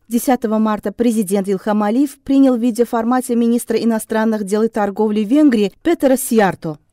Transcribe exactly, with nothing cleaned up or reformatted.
десятого марта президент Ильхам Алиев принял в видеоформате министра иностранных дел и торговли Венгрии Петера Сиярто.